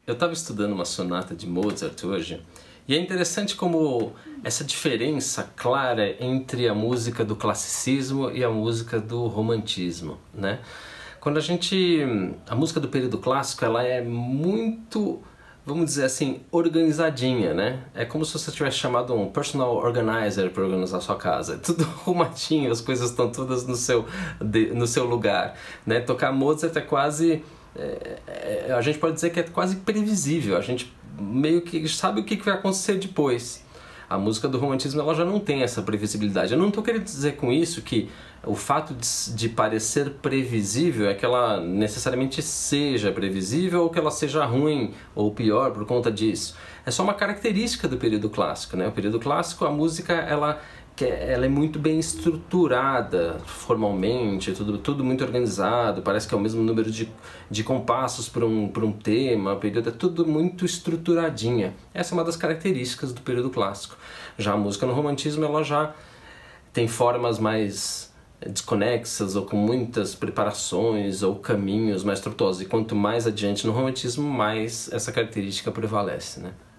Eu estava estudando uma sonata de Mozart hoje, e é interessante como essa diferença clara entre a música do classicismo e a música do romantismo, né? Quando a música do período clássico, ela é muito, vamos dizer assim, organizadinha, né? É como se você tivesse chamado um personal organizer para organizar a sua casa. É tudo arrumadinho, as coisas estão todas no seu lugar, né? Tocar Mozart é quase... a gente pode dizer que é quase previsível, a gente meio que sabe o que vai acontecer depois. A música do romantismo ela já não tem essa previsibilidade. Eu não estou querendo dizer com isso que o fato de parecer previsível é que ela necessariamente seja previsível ou que ela seja ruim ou pior por conta disso. É só uma característica do período clássico, né? O período clássico, a música ela é muito bem estruturada formalmente, tudo muito organizado, parece que é o mesmo número de compassos para um tema, o período é tudo muito estruturadinha. Essa é uma das características do período clássico. Já a música no romantismo, ela já tem formas mais desconexas ou com muitas preparações ou caminhos mais tortuosos, e quanto mais adiante no romantismo, mais essa característica prevalece, né?